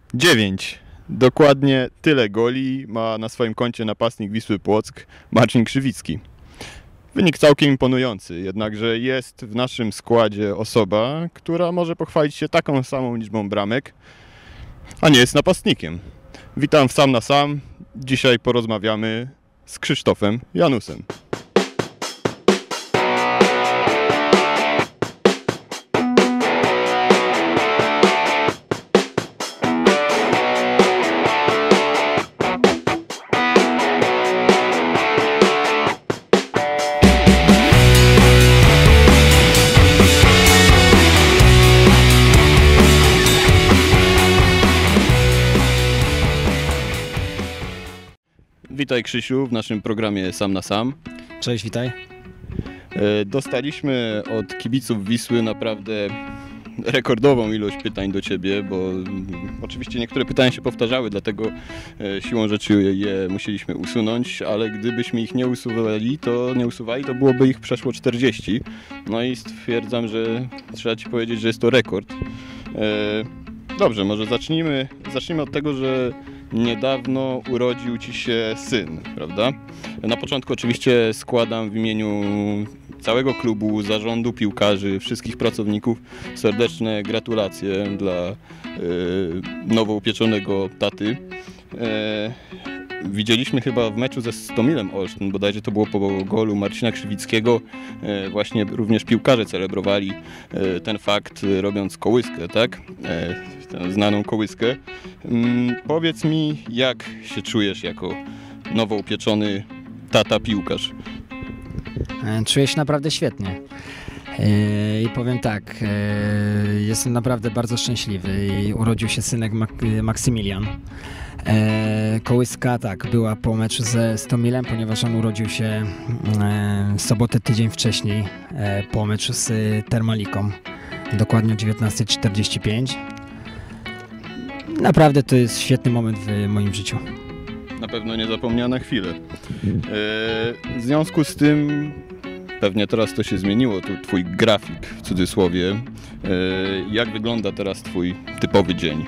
9. Dokładnie tyle goli ma na swoim koncie napastnik Wisły Płock Marcin Krzywicki. Wynik całkiem imponujący, jednakże jest w naszym składzie osoba, która może pochwalić się taką samą liczbą bramek, a nie jest napastnikiem. Witam w Sam na Sam. Dzisiaj porozmawiamy z Krzysztofem Janusem. Witaj Krzysiu w naszym programie Sam na Sam. Cześć, witaj. Dostaliśmy od kibiców Wisły naprawdę rekordową ilość pytań do Ciebie, bo oczywiście niektóre pytania się powtarzały, dlatego siłą rzeczy je musieliśmy usunąć, ale gdybyśmy ich nie usuwali, to byłoby ich przeszło 40. No i stwierdzam, że trzeba Ci powiedzieć, że jest to rekord. Dobrze, może zacznijmy od tego, że niedawno urodził Ci się syn, prawda? Na początku oczywiście składam w imieniu całego klubu, zarządu, piłkarzy, wszystkich pracowników serdeczne gratulacje dla nowo upieczonego taty. Widzieliśmy chyba w meczu ze Stomilem Olsztyn, bodajże to było po golu Marcina Krzywickiego, właśnie również piłkarze celebrowali ten fakt, robiąc kołyskę, tak? Tę znaną kołyskę. Powiedz mi, jak się czujesz jako nowo upieczony tata piłkarz? Czuję się naprawdę świetnie. I powiem tak, jestem naprawdę bardzo szczęśliwy i urodził się synek Maksymilian. Kołyska tak, była po meczu ze Stomilem, ponieważ on urodził się w sobotę tydzień wcześniej, po meczu z Termaliką, dokładnie o 19:45. Naprawdę to jest świetny moment w moim życiu. Na pewno niezapomniana chwilę. W związku z tym, pewnie teraz to się zmieniło, tu Twój grafik w cudzysłowie. Jak wygląda teraz Twój typowy dzień?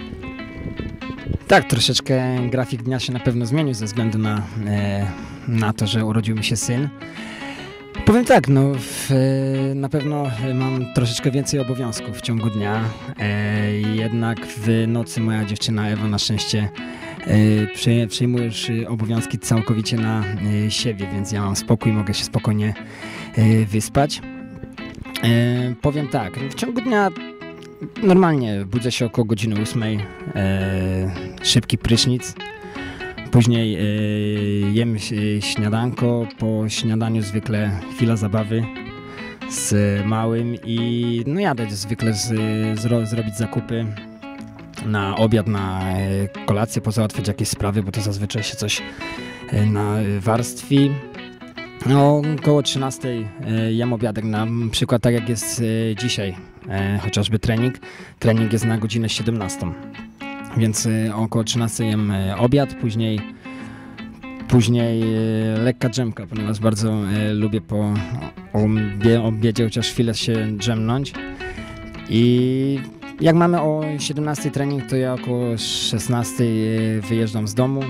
Tak, troszeczkę grafik dnia się na pewno zmienił ze względu na to, że urodził mi się syn. Powiem tak, na pewno mam troszeczkę więcej obowiązków w ciągu dnia, jednak w nocy moja dziewczyna Ewa na szczęście przejmuje już obowiązki całkowicie na siebie, więc ja mam spokój, mogę się spokojnie wyspać. Powiem tak, w ciągu dnia normalnie budzę się około godziny 8, szybki prysznic. Później jem śniadanko, po śniadaniu zwykle chwila zabawy z małym i jadę zwykle zrobić zakupy na obiad, na kolację, pozałatwiać jakieś sprawy, bo to zazwyczaj się coś na warstwi. Około 13 jem obiadek, na przykład tak jak jest dzisiaj, chociażby trening. Trening jest na godzinę 17. Więc około 13 jem obiad, później lekka drzemka, ponieważ bardzo lubię po obiedzie chociaż chwilę się drzemnąć. I jak mamy o 17 trening, to ja około 16 wyjeżdżam z domu.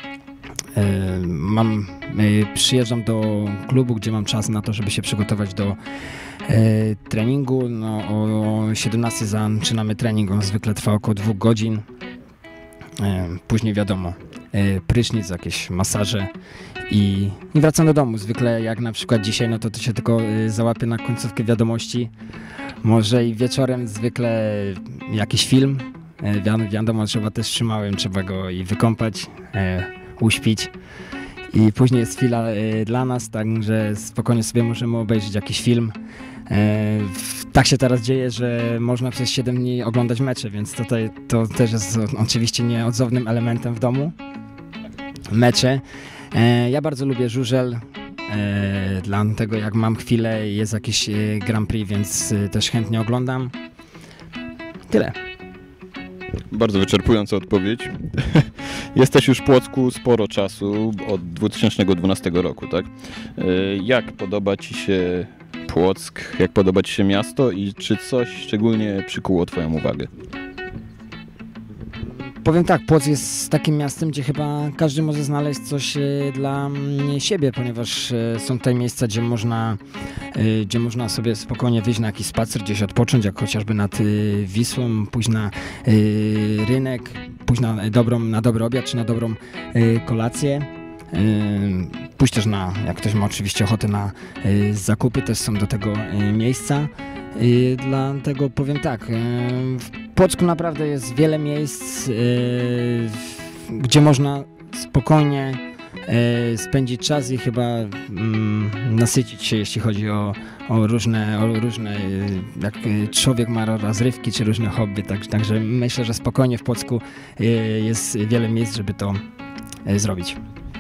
Przyjeżdżam do klubu, gdzie mam czas na to, żeby się przygotować do treningu. O 17 zaczynamy trening, on zwykle trwa około 2 godzin. Później wiadomo, prysznic, jakieś masaże i wracam do domu. Zwykle jak na przykład dzisiaj, to się tylko załapię na końcówkę wiadomości. Może i wieczorem zwykle jakiś film. Wiadomo, trzeba też trzymałem, trzeba go i wykąpać, uśpić. I później jest chwila dla nas, także spokojnie sobie możemy obejrzeć jakiś film. Tak się teraz dzieje, że można przez 7 dni oglądać mecze, więc to też jest oczywiście nieodzownym elementem w domu. Mecze. Ja bardzo lubię żużel, dlatego jak mam chwilę, jest jakiś Grand Prix, więc też chętnie oglądam. Tyle. Bardzo wyczerpująca odpowiedź. Jesteś już w Płocku sporo czasu, od 2012 roku, tak? Jak podoba Ci się Płock, jak podoba Ci się miasto i czy coś szczególnie przykuło Twoją uwagę? Powiem tak, Płock jest takim miastem, gdzie chyba każdy może znaleźć coś dla siebie, ponieważ są tutaj miejsca, gdzie można sobie spokojnie wyjść na jakiś spacer, gdzieś odpocząć, jak chociażby nad Wisłą, pójść na rynek, pójść na dobry obiad czy na dobrą kolację. Pójść też jak ktoś ma oczywiście ochotę na zakupy, też są do tego miejsca. Dlatego powiem tak, w Płocku naprawdę jest wiele miejsc, gdzie można spokojnie spędzić czas i chyba nasycić się, jeśli chodzi o różne jak człowiek ma rozrywki czy różne hobby. Także myślę, że spokojnie w Płocku jest wiele miejsc, żeby to zrobić.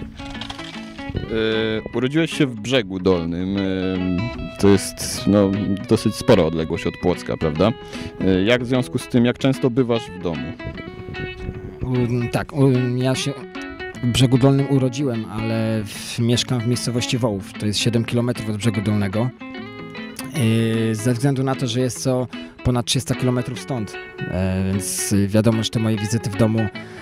Urodziłeś się w Brzegu Dolnym. To jest dosyć spora odległość od Płocka, prawda? Jak w związku z tym, jak często bywasz w domu? Tak, ja się w Brzegu Dolnym urodziłem, ale mieszkam w miejscowości Wołów. To jest 7 km od Brzegu Dolnego. Ze względu na to, że jest to ponad 300 km stąd, więc wiadomo, że te moje wizyty w domu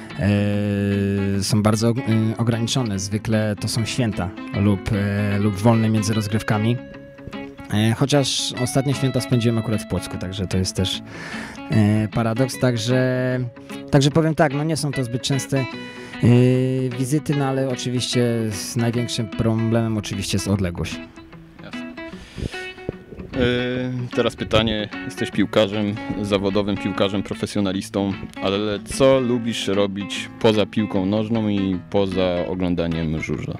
są bardzo ograniczone. Zwykle to są święta lub wolne między rozgrywkami. Chociaż ostatnie święta spędziłem akurat w Płocku, także to jest też paradoks. Także powiem tak, nie są to zbyt częste wizyty, ale oczywiście największym problemem oczywiście jest odległość. Teraz pytanie, jesteś piłkarzem zawodowym, piłkarzem profesjonalistą, ale co lubisz robić poza piłką nożną i poza oglądaniem żużla?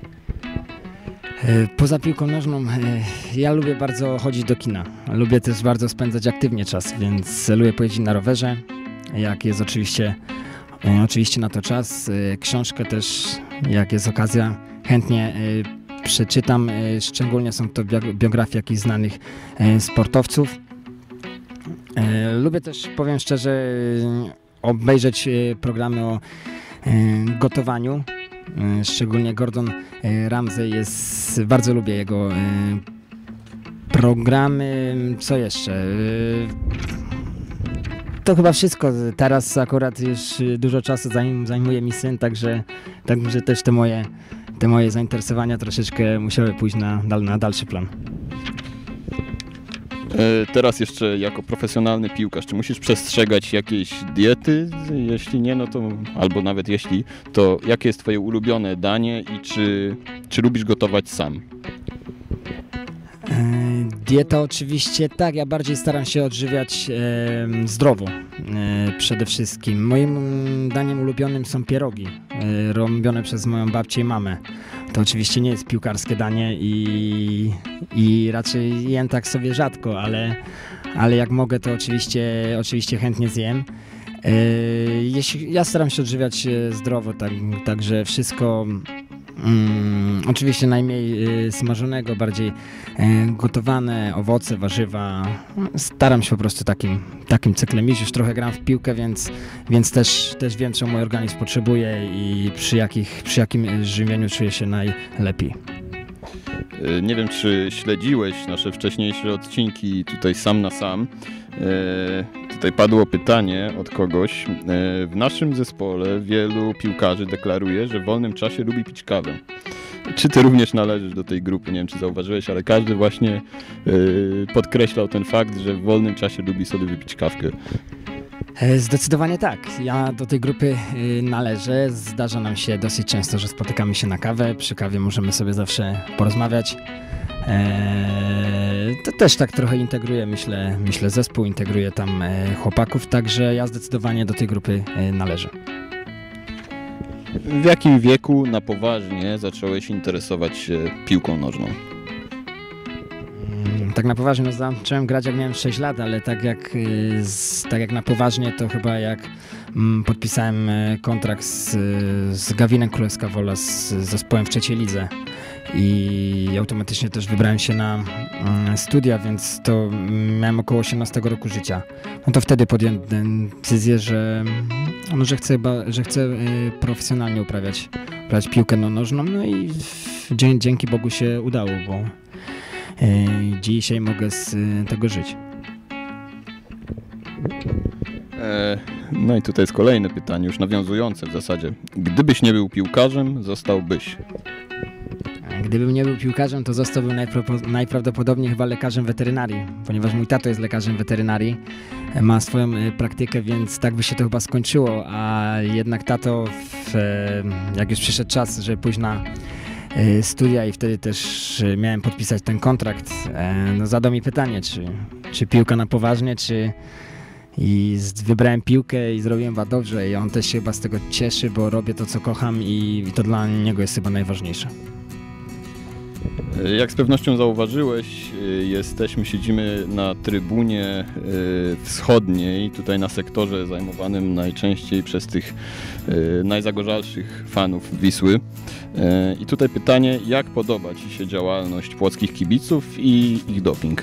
Poza piłką nożną ja lubię bardzo chodzić do kina. Lubię też bardzo spędzać aktywnie czas, więc lubię pojeździć na rowerze, jak jest oczywiście na to czas. Książkę też, jak jest okazja, chętnie przeczytam, szczególnie są to biografie jakichś znanych sportowców. Lubię też, powiem szczerze, obejrzeć programy o gotowaniu. Szczególnie Gordon Ramsay bardzo lubię jego programy. Co jeszcze? To chyba wszystko. Teraz akurat już dużo czasu zajmuje mi syn, także też te moje zainteresowania troszeczkę musiały pójść na dalszy plan. Teraz jeszcze jako profesjonalny piłkarz, czy musisz przestrzegać jakiejś diety? Jeśli nie, albo nawet jeśli, to jakie jest twoje ulubione danie i czy lubisz gotować sam? Dieta oczywiście tak, ja bardziej staram się odżywiać zdrowo przede wszystkim. Moim daniem ulubionym są pierogi robione przez moją babcię i mamę. To oczywiście nie jest piłkarskie danie i raczej jem tak sobie rzadko, ale jak mogę, to oczywiście chętnie zjem. Ja staram się odżywiać zdrowo, także wszystko oczywiście najmniej smażonego, bardziej gotowane, owoce, warzywa. Staram się po prostu takim cyklem iść. Już trochę gram w piłkę, więc też wiem, co mój organizm potrzebuje i przy jakim żywieniu czuję się najlepiej. Nie wiem, czy śledziłeś nasze wcześniejsze odcinki tutaj sam na sam. Tutaj padło pytanie od kogoś. W naszym zespole wielu piłkarzy deklaruje, że w wolnym czasie lubi pić kawę. Czy ty również należysz do tej grupy? Nie wiem, czy zauważyłeś, ale każdy właśnie podkreślał ten fakt, że w wolnym czasie lubi sobie wypić kawkę. Zdecydowanie tak. Ja do tej grupy należę. Zdarza nam się dosyć często, że spotykamy się na kawę. Przy kawie możemy sobie zawsze porozmawiać. To też tak trochę integruje, myślę zespół, integruje tam chłopaków, także ja zdecydowanie do tej grupy należę. W jakim wieku na poważnie zacząłeś interesować się piłką nożną? Tak na poważnie, zacząłem grać jak miałem 6 lat, ale tak jak na poważnie to chyba jak podpisałem kontrakt z Gawinem Królewska Wola, z zespołem w trzeciej lidze i automatycznie też wybrałem się na studia, więc to miałem około 18 roku życia. No to wtedy podjąłem decyzję, że chcę profesjonalnie uprawiać piłkę nożną, no i dzięki Bogu się udało, bo dzisiaj mogę z tego żyć. No i tutaj jest kolejne pytanie, już nawiązujące w zasadzie. Gdybyś nie był piłkarzem, zostałbyś? Gdybym nie był piłkarzem, to zostałbym najprawdopodobniej chyba lekarzem weterynarii, ponieważ mój tato jest lekarzem weterynarii, ma swoją praktykę, więc tak by się to chyba skończyło, a jednak tato, jak już przyszedł czas, żeby pójść na studia i wtedy też miałem podpisać ten kontrakt, no zadał mi pytanie, czy piłka na poważnie, wybrałem piłkę i zrobiłem chyba dobrze i on też się chyba z tego cieszy, bo robię to, co kocham i to dla niego jest chyba najważniejsze. Jak z pewnością zauważyłeś, siedzimy na trybunie wschodniej, tutaj na sektorze zajmowanym najczęściej przez tych najzagorzalszych fanów Wisły. I tutaj pytanie, jak podoba Ci się działalność płockich kibiców i ich doping?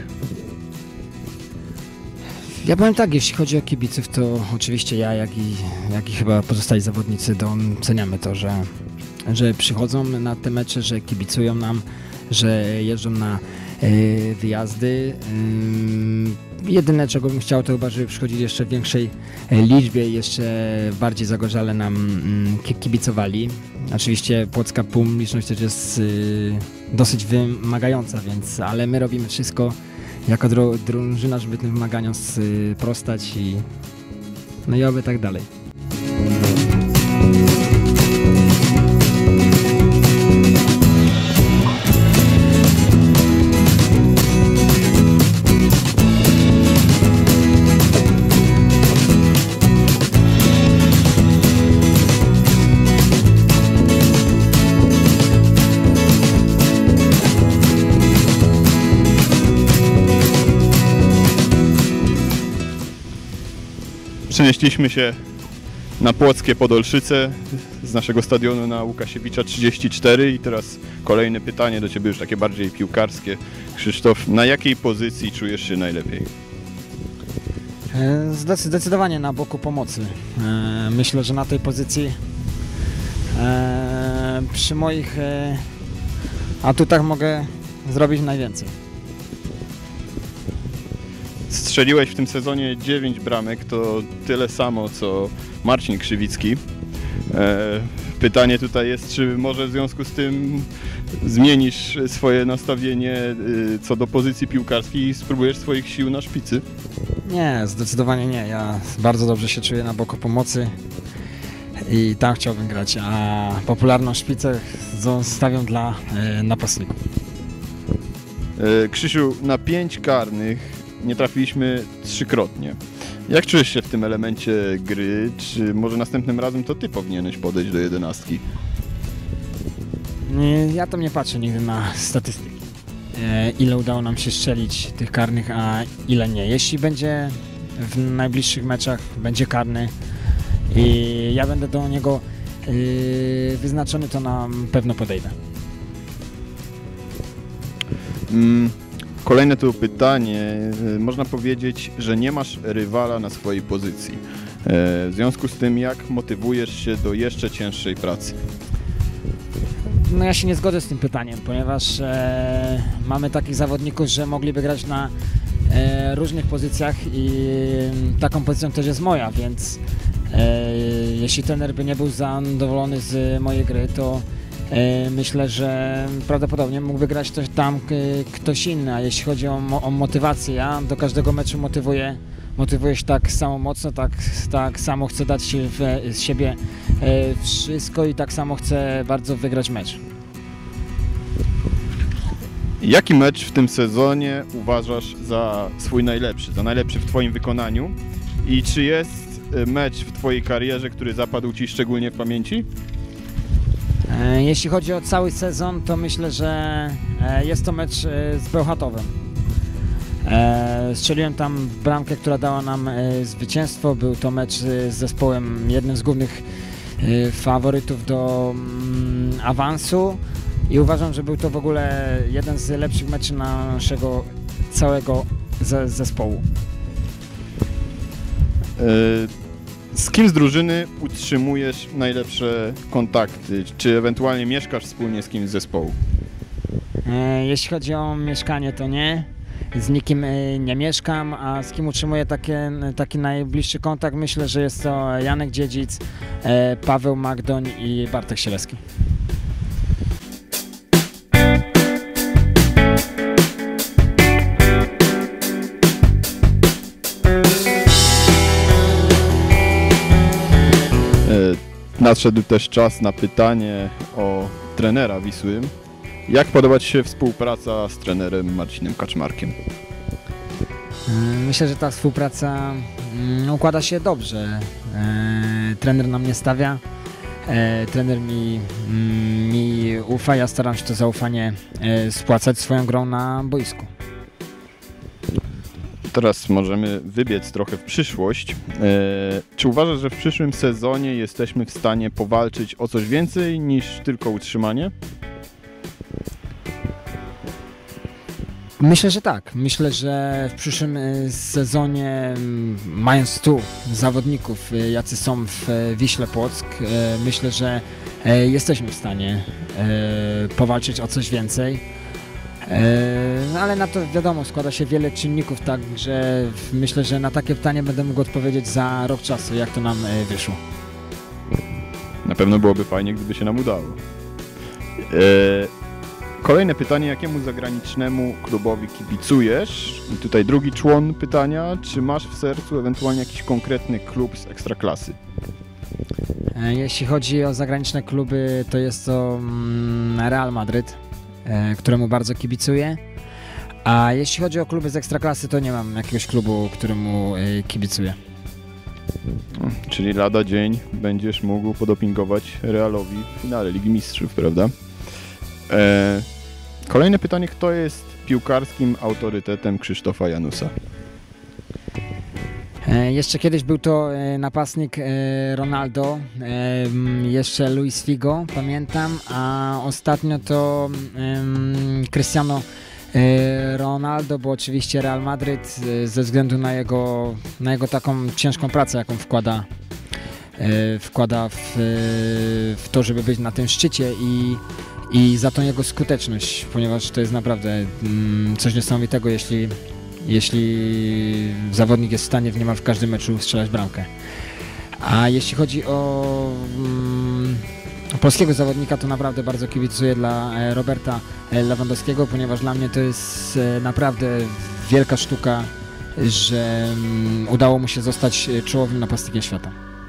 Ja powiem tak, jeśli chodzi o kibiców, to oczywiście ja, jak i chyba pozostali zawodnicy doceniamy to, że przychodzą na te mecze, że kibicują nam, że jeżdżą na wyjazdy. Jedyne, czego bym chciał, to chyba, żeby przychodzili jeszcze w większej liczbie i jeszcze bardziej zagorzale nam kibicowali. Oczywiście płocka publiczność też jest dosyć wymagająca, ale my robimy wszystko jako drużyna, żeby tym wymaganiom sprostać i oby tak dalej. Przenieśliśmy się na płockie Podolszyce z naszego stadionu na Łukasiewicza 34 i teraz kolejne pytanie do Ciebie, już takie bardziej piłkarskie. Krzysztof, na jakiej pozycji czujesz się najlepiej? Zdecydowanie na boku pomocy. Myślę, że na tej pozycji przy moich atutach mogę zrobić najwięcej. Strzeliłeś w tym sezonie 9 bramek, to tyle samo co Marcin Krzywicki. Pytanie tutaj jest, czy może w związku z tym zmienisz swoje nastawienie co do pozycji piłkarskiej i spróbujesz swoich sił na szpicy? Nie, zdecydowanie nie. Ja bardzo dobrze się czuję na boku pomocy i tam chciałbym grać, a popularną szpicę zostawiam dla napastników. Krzysiu, na 5 karnych nie trafiliśmy 3-krotnie. Jak czujesz się w tym elemencie gry? Czy może następnym razem to Ty powinieneś podejść do 11? Ja tam nie patrzę nigdy na statystyki. Ile udało nam się strzelić tych karnych, a ile nie. Jeśli będzie w najbliższych meczach, będzie karny i ja będę do niego wyznaczony, to na pewno podejdę. Kolejne to pytanie. Można powiedzieć, że nie masz rywala na swojej pozycji. W związku z tym, jak motywujesz się do jeszcze cięższej pracy? No ja się nie zgodzę z tym pytaniem, ponieważ mamy takich zawodników, że mogliby grać na różnych pozycjach i taką pozycją też jest moja, więc jeśli trener by nie był zadowolony z mojej gry, to myślę, że prawdopodobnie mógłby grać ktoś inny, a jeśli chodzi o motywację, ja do każdego meczu motywuję się tak samo mocno, tak samo chcę dać z siebie wszystko i tak samo chcę bardzo wygrać mecz. Jaki mecz w tym sezonie uważasz za swój najlepszy, za najlepszy w Twoim wykonaniu i czy jest mecz w Twojej karierze, który zapadł Ci szczególnie w pamięci? Jeśli chodzi o cały sezon, to myślę, że jest to mecz z Bełchatowem. Strzeliłem tam bramkę, która dała nam zwycięstwo. Był to mecz z zespołem, jednym z głównych faworytów do awansu i uważam, że był to w ogóle jeden z lepszych meczów naszego całego zespołu. Z kim z drużyny utrzymujesz najlepsze kontakty? Czy ewentualnie mieszkasz wspólnie z kimś z zespołu? Jeśli chodzi o mieszkanie, to nie. z nikim nie mieszkam, a z kim utrzymuję taki najbliższy kontakt, myślę, że jest to Janek Dziedzic, Paweł Magdoń i Bartek Sielewski. Nadszedł też czas na pytanie o trenera Wisły. Jak podoba Ci się współpraca z trenerem Marcinem Kaczmarkiem? Myślę, że ta współpraca układa się dobrze. Trener na mnie stawia, trener mi ufa, ja staram się to zaufanie spłacać swoją grą na boisku. Teraz możemy wybiec trochę w przyszłość. Czy uważasz, że w przyszłym sezonie jesteśmy w stanie powalczyć o coś więcej niż tylko utrzymanie? Myślę, że tak. Myślę, że w przyszłym sezonie, mając tu zawodników, jacy są w Wiśle Płock, myślę, że jesteśmy w stanie powalczyć o coś więcej. No ale na to wiadomo, składa się wiele czynników, także myślę, że na takie pytanie będę mógł odpowiedzieć za rok czasu, jak to nam wyszło. Na pewno byłoby fajnie, gdyby się nam udało. Kolejne pytanie, jakiemu zagranicznemu klubowi kibicujesz? I tutaj drugi człon pytania, czy masz w sercu ewentualnie jakiś konkretny klub z Ekstraklasy? Jeśli chodzi o zagraniczne kluby, to jest to Real Madryt, któremu bardzo kibicuję. A jeśli chodzi o kluby z Ekstraklasy, to nie mam jakiegoś klubu, któremu kibicuję. Czyli lada dzień będziesz mógł podopingować Realowi w finale Ligi Mistrzów, prawda? Kolejne pytanie, kto jest piłkarskim autorytetem Krzysztofa Janusa? Jeszcze kiedyś był to napastnik Ronaldo, jeszcze Luis Figo, pamiętam, a ostatnio to Cristiano Ronaldo, bo oczywiście Real Madryt ze względu na jego taką ciężką pracę, jaką wkłada w to, żeby być na tym szczycie i za tą jego skuteczność, ponieważ to jest naprawdę coś niesamowitego, jeśli zawodnik jest w stanie w niemal w każdym meczu strzelać bramkę. A jeśli chodzi o polskiego zawodnika, to naprawdę bardzo kibicuję dla Roberta Lewandowskiego, ponieważ dla mnie to jest naprawdę wielka sztuka, że udało mu się zostać czołowym napastnikiem świata.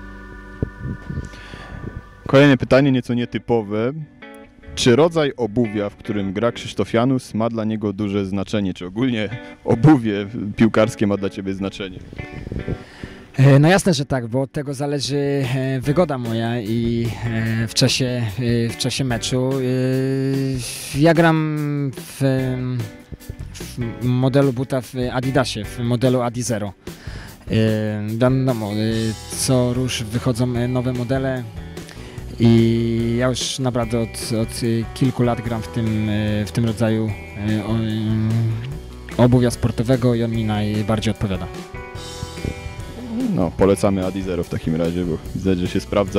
Kolejne pytanie, nieco nietypowe. Czy rodzaj obuwia, w którym gra Krzysztof Janus, ma dla niego duże znaczenie? Czy ogólnie obuwie piłkarskie ma dla Ciebie znaczenie? No jasne, że tak, bo od tego zależy wygoda moja i w czasie meczu. Ja gram w modelu buta w Adidasie, w modelu Adi Zero. Wiadomo, co rusz wychodzą nowe modele. I ja już naprawdę od kilku lat gram w tym rodzaju obuwia sportowego i on mi najbardziej odpowiada. No, polecamy Adi Zero w takim razie, bo widzę, że się sprawdza.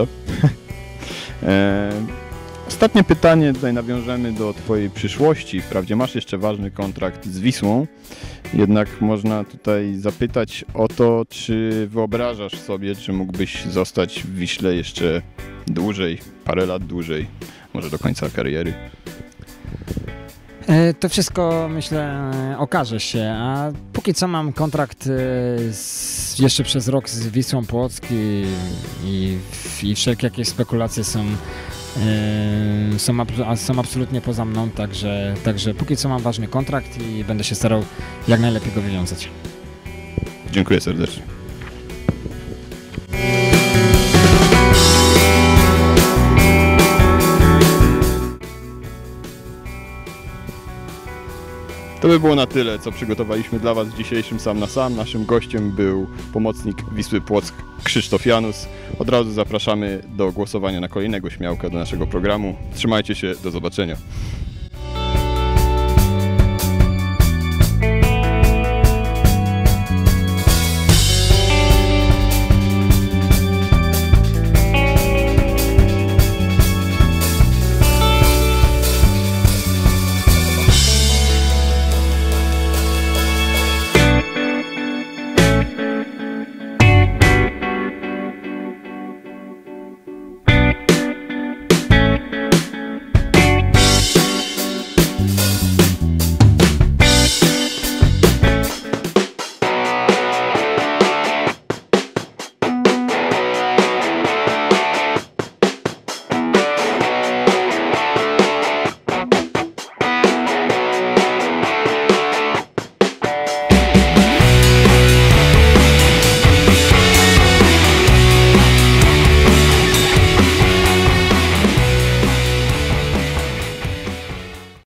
Ostatnie pytanie, tutaj nawiążemy do Twojej przyszłości. Wprawdzie masz jeszcze ważny kontrakt z Wisłą, jednak można tutaj zapytać o to, czy wyobrażasz sobie, czy mógłbyś zostać w Wiśle jeszcze dłużej, parę lat dłużej, może do końca kariery? To wszystko, myślę, okaże się, a póki co mam kontrakt jeszcze przez rok z Wisłą Płock i wszelkie jakieś spekulacje są absolutnie poza mną, także póki co mam ważny kontrakt i będę się starał jak najlepiej go wywiązać. Dziękuję serdecznie. To by było na tyle, co przygotowaliśmy dla Was w dzisiejszym Sam na Sam. Naszym gościem był pomocnik Wisły Płock Krzysztof Janus. Od razu zapraszamy do głosowania na kolejnego śmiałka do naszego programu. Trzymajcie się, do zobaczenia.